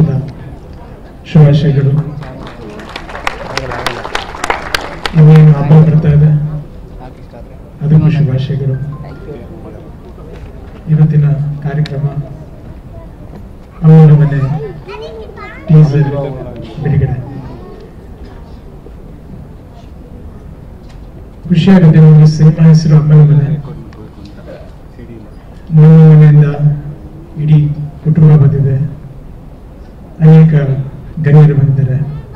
ವರ್ಷದ ಶುಭಾಶಯಗಳು. ಇನ್ನೇನು ಹಬ್ಬ ಬರ್ತಾ ಇದೆ, ಅದಕ್ಕೂ ಶುಭಾಶಯಗಳು. ಇವತ್ತಿನ ಕಾರ್ಯಕ್ರಮ ಅಮ್ಮನ ಮನೆ ಟೀಸರ್ ಬಿಡುಗಡೆ. ಖುಷಿಯಾಗುತ್ತೆ. ನಮಗೆ ಸಿನಿಮಾ ಹೆಸರು ಅಮ್ಮನ ಮನೆ. ನಮ್ಮ ಮನೆಯಿಂದ ಇಡೀ ಕುಟುಂಬ ಬಂದಿದೆ, ಅನೇಕ ಗಣ್ಯರು ಬಂದಿದ್ದಾರೆ.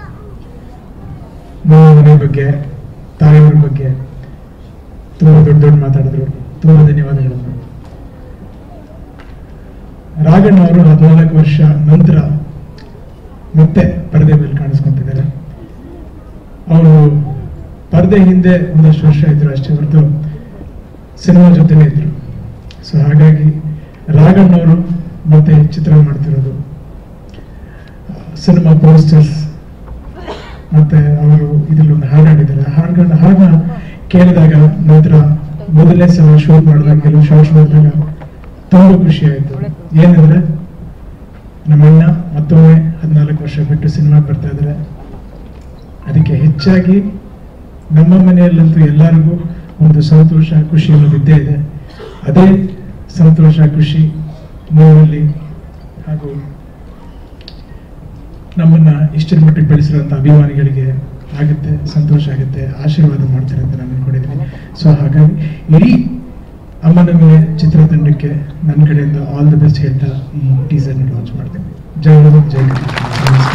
ನಮ್ಮ ಮನೆ ಬಗ್ಗೆ, ತಾಯಿಯವ್ರ ಬಗ್ಗೆ ತುಂಬಾ ದೊಡ್ಡ ಮಾತಾಡಿದ್ರು. ತುಂಬಾ ಧನ್ಯವಾದಗಳನ್ನು. ರಾಘಣ್ಣ ಅವರು 14 ವರ್ಷ ನಂತರ ಮತ್ತೆ ಪರದೆ ಮೇಲೆ ಕಾಣಿಸ್ಕೊಂತಿದ್ದಾರೆ. ಅವರು ಪರದೆ ಹಿಂದೆ ಒಂದಷ್ಟು ವರ್ಷ ಇದ್ರು ಅಷ್ಟೇ ಹೊರತು ಸಿನಿಮಾ ಜೊತೆನೇ ಇದ್ರು. ಸೊ ಹಾಗಾಗಿ ರಾಘಣ್ಣವರು ಮತ್ತೆ ಚಿತ್ರ ಮಾಡ್ತಿರೋದು, ಸಿನಿಮಾ ಪೋಸ್ಟರ್ಸ್, ಮತ್ತೆ ಅವರು ಇದರಲ್ಲೊಂದು ಹಾಡಿದ್ದಾರೆ. ಹಾಡನ್ನ ಕೇಳಿದಾಗ ನಂತರ ಮೊದಲನೇ ಸಲ ಶೂಟ್ ಮಾಡಿದಾಗ, ಕೆಲವು ಶಾರ್ಟ್ಸ್ ಮಾಡಿದಾಗ ತುಂಬಾ ಖುಷಿ ಆಯ್ತು. ಏನಂದ್ರೆ ನಮ್ಮಣ್ಣ ಮತ್ತೊಮ್ಮೆ 14 ವರ್ಷ ಬಿಟ್ಟು ಸಿನಿಮಾ ಬರ್ತಾ ಇದ್ದಾರೆ. ಅದಕ್ಕೆ ಹೆಚ್ಚಾಗಿ ನಮ್ಮ ಮನೆಯಲ್ಲಂತೂ ಎಲ್ಲರಿಗೂ ಒಂದು ಸಂತೋಷ, ಖುಷಿ ಅನ್ನೋದಿದ್ದೇ ಇದೆ. ಅದೇ ಸಂತೋಷ, ಖುಷಿ ನೋವಲ್ಲಿ ಹಾಗೂ ನಮ್ಮನ್ನ ಇಷ್ಟರ ಮಟ್ಟಿಗೆ ಬೆಳೆಸಿರುವಂತ ಅಭಿಮಾನಿಗಳಿಗೆ ಆಗುತ್ತೆ, ಸಂತೋಷ ಆಗುತ್ತೆ, ಆಶೀರ್ವಾದ ಮಾಡ್ತಾರೆ ಅಂತ ನಾನು ಅನ್ಕೊಂಡಿದ್ದೀನಿ. ಸೊ ಹಾಗಾಗಿ ಇಡೀ ಅಮ್ಮನ ಮೇಲೆ ಚಿತ್ರತಂಡಕ್ಕೆ ನನ್ನ ಕಡೆಯಿಂದ ಆಲ್ ದಿ ಬೆಸ್ಟ್ ಹೇಳ್ತಾ ಈ ಟೀಸರ್ನ ಲಾಂಚ್ ಮಾಡ್ತೀನಿ. ಜೈ ಹಿಂದ್, ಜೈ ಕರ್ನಾಟಕ.